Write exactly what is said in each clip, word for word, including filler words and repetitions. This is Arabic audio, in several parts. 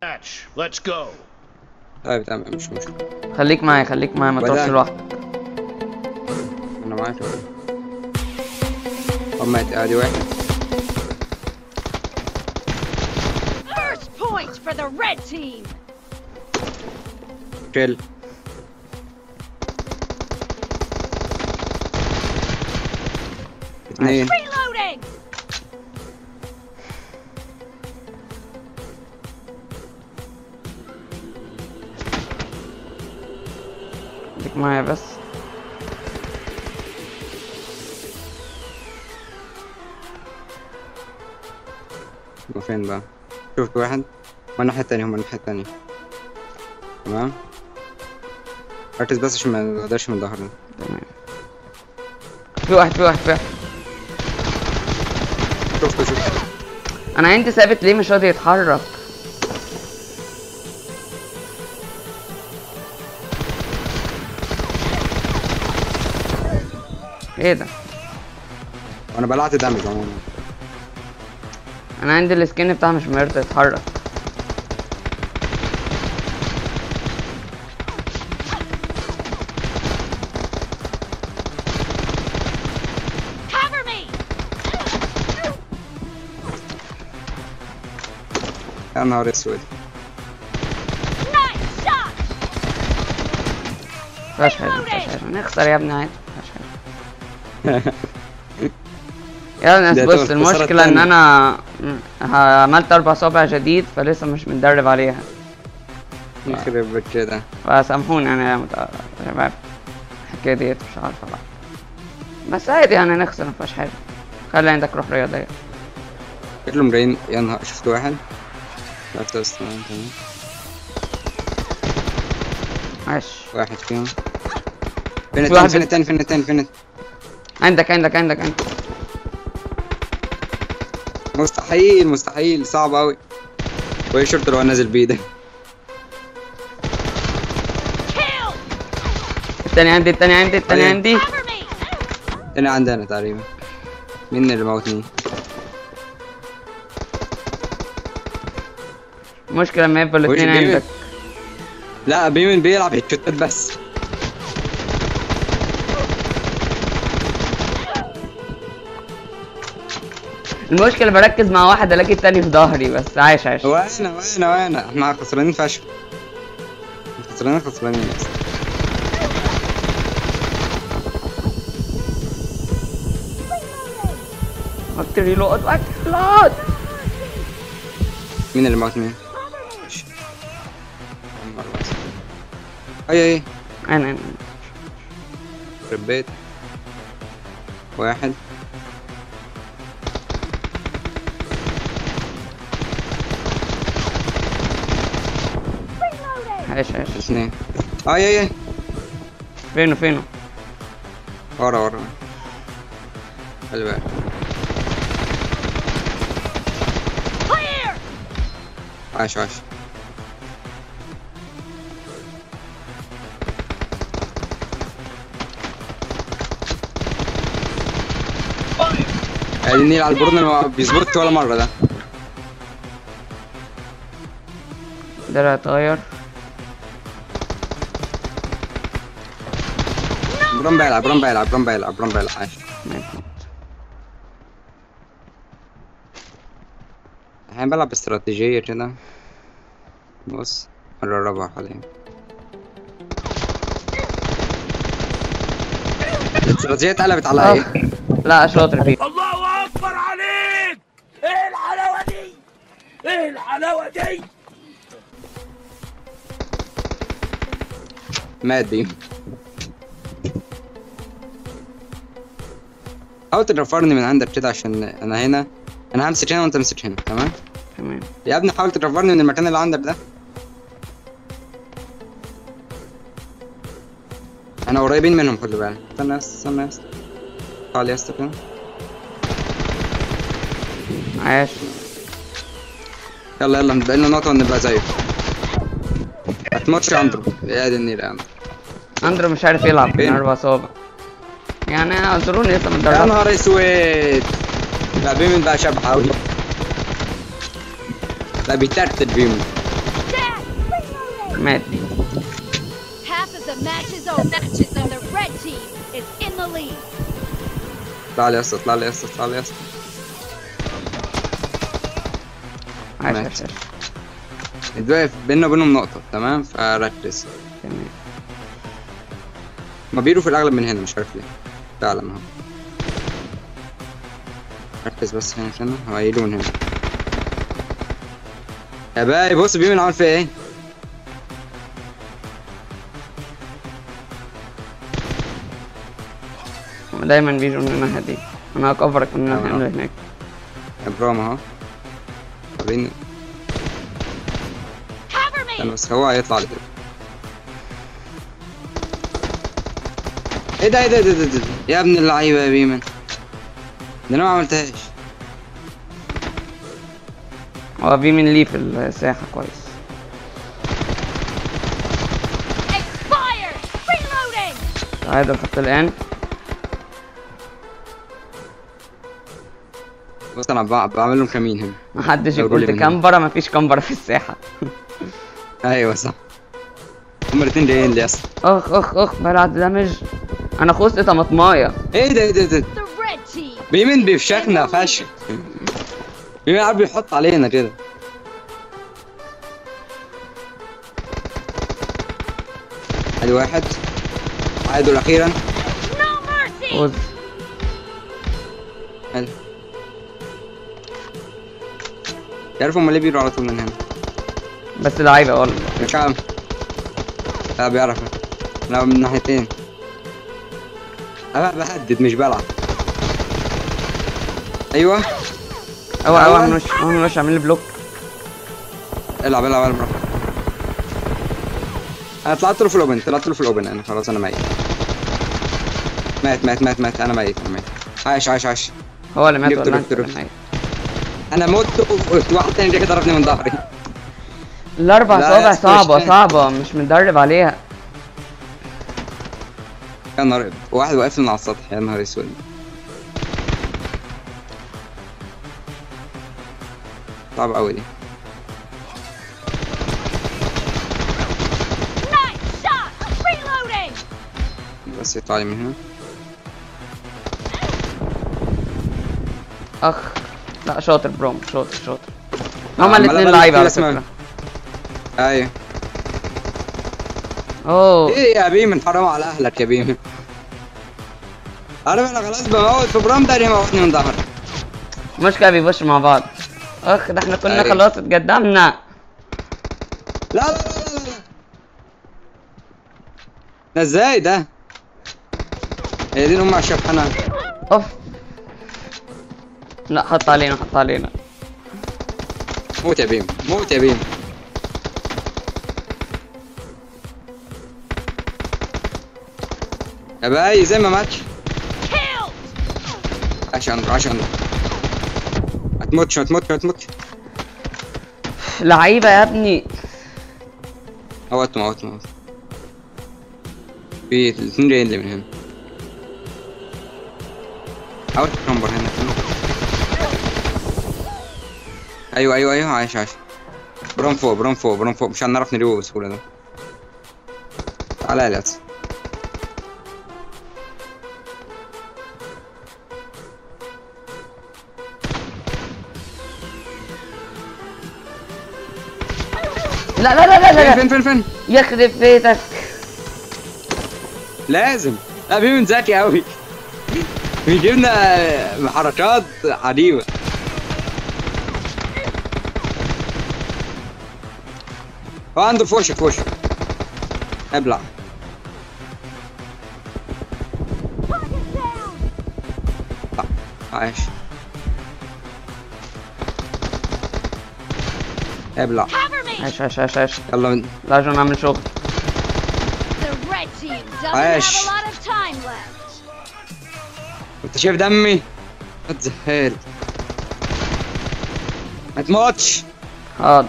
Let's go. طيب تمام مش مشكلة. خليك معايا خليك معايا ما تروحش لوحدك. انا معاك. هم ادي واحد. First point for the red team. شيل. اثنين. Reloading. خليك معايا بس. هما فين بقى؟ شفت واحد؟ هما الناحية التانية هما الناحية التانية. تمام؟ ركز بس عشان ما نقدرش من ظهرنا. تمام. في واحد في واحد في واحد. شفته شفته. انا عندي ثابت ليه مش راضي يتحرك؟ ايه ده؟ وانا بلعت دامج عموما. انا عندي السكين بتاعه مش مرضي يتحرك. Cover me. يا نهار اسود. Nice shot. مفيهاش حاجة مفيهاش حاجة نخسر يا ابني عادي مفيهاش حاجة. يا ناس بص المشكلة ان انا عملت اربع صوابع جديد فلسه مش متدرب عليها. يخرب بيت كده. فسامحوني يعني يا شباب الحكاية ديت مش عارفة بقى. بس عادي يعني نخسر مفيهاش حاجة. خلي عندك روح رياضية. كلهم جايين. يا نهار شفت واحد. عرفت بس تمام تمام. عاش. واحد فيهم. فين التاني فين التاني فين التاني فين التاني. عندك عندك عندك عندك. مستحيل مستحيل صعب اوي. وايه شرط لو انا نازل بيه ده. التاني عندي التاني عندي التاني عندي. التاني عندنا تقريبا. مين اللي موتني؟ مشكلة لما يفضل الاتنين عندك. لا بيمن بيلعب هيتشوتات بس. المشكلة بركز مع واحد الاقي التاني في ظهري بس. عايش عايش. وانا وانا وانا احنا خسرانين فشخ. خسرانين خسرانين بس. وقت ريلود وقت ريلود. مين اللي موت مين؟ اي اي انا انا ربيت واحد. عايش عايش. اثنين. اي اي اي فينه فينه؟ ورا ورا. خلي بالك. عاش عاش. ادي النيل على البرن ما بيظبطش ولا مرة ده. ده هيتغير. برام بيلعب برام بيلعب برام بيلعب برام بيلعب. عاش. الحين بلعب باستراتيجية كده. بص هنجربها حاليا. الاستراتيجية اتقلبت على ايه؟ لا شاطر فيه. الله اكبر عليك. ايه الحلاوة دي؟ ايه الحلاوة دي؟ مات بيه. حاول ترفرني من عندك كده عشان انا هنا. انا همسك هنا وانت امسك هنا. تمام تمام يا ابني. حاول ترفرني من المكان اللي عندك ده. انا قريبين منهم خلي بالك. استنى بس استنى بس. تعال يا اسطى كده. عاش. يلا يلا نبقى لنا نقطة ونبقى زيه. ما تموتش يا اندرو. يا دي النيل يا اندرو. اندرو مش عارف يلعب فين؟ من اربع صوابع. يعني اعذروني لسه متدرب. يا نهار اسود. لا بيمن بقى شبح اوي. لا بيترتب بيمن. مات. Half of the match is over, and the red team is in the lead. اطلع لي يا اسطى، اطلع لي يا اسطى، اطلع لي يا اسطى. عاش مات. عاش عاش. اتوقف بيننا وبينهم نقطة، تمام؟ فركز. تمام. ما بيروا في الأغلب من هنا، مش عارف ليه. فعلا اهو. ركز بس هنا عشان هو هيجوا من هنا. يا باي بص بيمن عمل فيها ايه؟ دايما بيجوا من الناحية دي. انا هكفرك من الناحية آه. اللي هناك. ابرام اهو. وريني. Cover me. استنى بس هو هيطلع لي كده. ايه ده ايه ده ايه ده ايه ده يا ابن اللعيبة يا بيمن. ده انا ما عملتهاش. هو بيمن ليه في الساحة كويس. Expired. Reloading. تعادل حتى الآن. بص انا بع- بعمل لهم كمين هنا. محدش لو يقول رولي من كامبرا، مفيش كامبرا في الساحة. ايوه صح. هما الاتنين جايين لي اصلا. اخ اخ اخ بلعب دمج. انا خست طماطمايه. ايه ده ايه ده ايه ده The red team. بيمن بيفشخنا فشخ. بيمن عارف بيحط علينا كده. ادي واحد. تعادل اخيرا. No mercy. فوز. حلو. تعرفوا هما ليه بيجروا على طول من هنا؟ بس لعيبه والله. مش عارف. لا بيعرف. لا من ناحيتين. انا بهدد مش بلعب. ايوه. اوعى اوعى من وش اوعى من وش اعمل لي بلوك. العب العب العب براحتك. انا طلعت له في الاوبن، طلعت له في الاوبن انا خلاص انا ميت. مات مات مات مات انا ميت انا ميت. عايش عايش عايش. هو اللي مات جبت ولا دكتور. انت؟ انا مت وواحد تاني جه ضربني من ظهري. الاربع لا، صوابع يا صعبه اسطى، صعبه مش متدرب عليها. يا نهار ابيض، واحد واقف لنا على السطح، يا نهار اسود. صعب قوي دي. Nice shot. Reloading. بس يطلع لي من هنا. اخ لا شاطر بروم، شاطر شاطر. آه، هما عمال الاثنين أبلغ لعيبه كده على اسمها. فكره. ايوه. اوه ايه يا بيمن، حرام على اهلك يا بيمن. عارف انا خلاص بموت في برام ده، موتني من ظهري. المشكله بيبوش مع بعض. اخ ده احنا كنا أيوة. خلاص اتقدمنا. لا لا لا لا لا. ده ازاي ده؟ هي دي ام الشبحانه. اوف لا حط علينا حط علينا. موت يا بيم، موت يا بيم. يا باي زي ما ماتش. Killed. عشان عشان ما تموتش ما تموتش ما تموتش. لعيبه يا ابني. موت موت موت. في الاثنين جايين لي من هنا. حاول تكمبر هنا كده. ايوه ايوه ايوه عايش عايش. برام فوق برام فوق برام فوق، مش هنعرف نجيبه بسهوله ده. تعالى يا لاتس. لا لا لا لا لا فين فين فين؟ يخرب بيتك. لازم. لا بيمن ذكي قوي. بيجيبنا حركات عجيبه. هو عنده في وشك في وشك. ابلع. Target down. عايش. ابلع. Cover me. عاش عاش عاش عاش. يلا من... لازم نعمل شغل. The red team doesn't عاش. have a lot of time left. انت شايف دمي؟ ما تزهقني. ما تموتش. حاضر.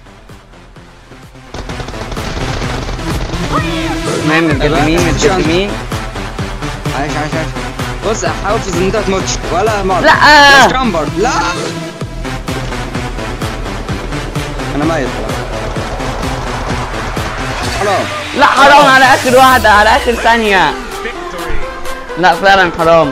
تمام متقدمين متقدمين. عايش عايش عايش. بص حافظ ان انت ما تموتش ولا مرة. لا. بس كامبر لا. انا ميت خلاص. حرام. لا حرام على اخر واحدة، على اخر ثانية. لا فعلا حرام.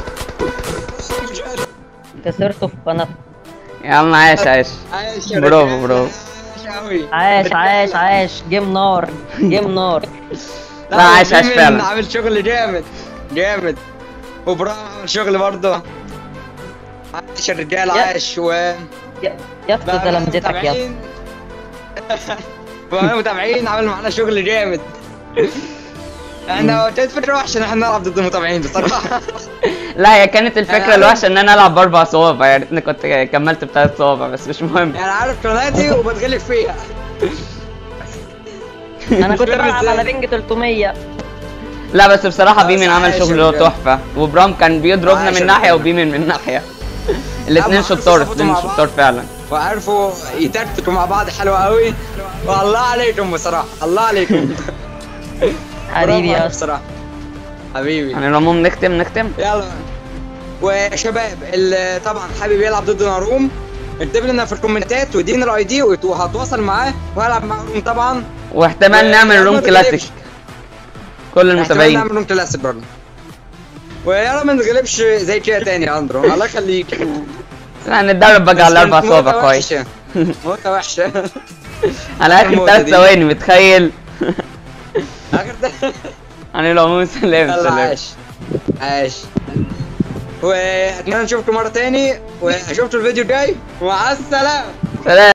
كسرته في قناة. يا عم عايش عايش. عايش يا برافو رجالة. برافو. عايش قوي. عاش عاش عاش، جيم نار جيم نار. لا عايش عايش وميمن فعلا. عامل شغل جامد جامد، وبراهيم عامل شغل برضه. عايش يا رجالة يا- عايش. و يا يا اسطى ده لمزتك يا اسطى. متابعين متابعين عامل معانا شغل جامد. احنا كانت فكرة وحشة ان احنا نلعب ضد المتابعين بصراحة. لا هي كانت الفكرة يعني الوحشة ان انا العب باربع صوابع، يا ريتني كنت كملت بثلاث صوابع بس مش مهم. يعني عارف قناتي وبتغلب فيها. انا كنت فاهم بلعب إزاي؟ على بنج تلتمية. لا بس بصراحة بس بيمن عمل عايش شغل يا رجالة. تحفة، وبرام كان بيضربنا عايش من يا ناحية رجالة. وبيمن من ناحية. الاتنين عارف شطار، يظبطوا الاتنين مع شطار بعض. فعلا. وعرفوا يتكتكوا مع بعض حلوة قوي. والله عليكم بصراحة، الله عليكم. حبيبي يا برافو اسطى. بصراحة. حبيبي. يعني العموم نختم نختم. يلا. وشباب اللي طبعا حابب يلعب ضد ناروم اكتب لنا في الكومنتات وادينا الاي دي وهتواصل معاه وهلعب مع روم طبعا. واحتمال نعمل ويلا روم ما كلاسيك. تغلبش. كل احتمال المتابعين. نعمل روم كلاسيك برضه. ويلا ما نتغلبش زي كده تاني يا اندرو، الله يخليك. هنتدرب بقى على الاربع بس صوابع موتة كويس. وحشة. موتة وحشة. على اخر الموتة ثلاث دي. ثواني متخيل. اخر ده. يعني العموم سلام يلا سلام. عاش عاش. واتمنى نشوفكم مرة تاني، واشوفكم الفيديو الجاي، ومع السلامة. سلام.